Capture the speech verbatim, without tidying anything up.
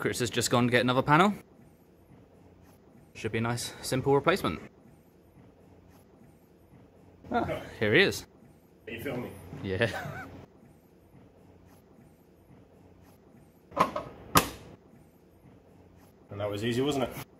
Chris has just gone to get another panel. Should be a nice, simple replacement. Ah, here he is. Are you filming? Yeah. And that was easy, wasn't it?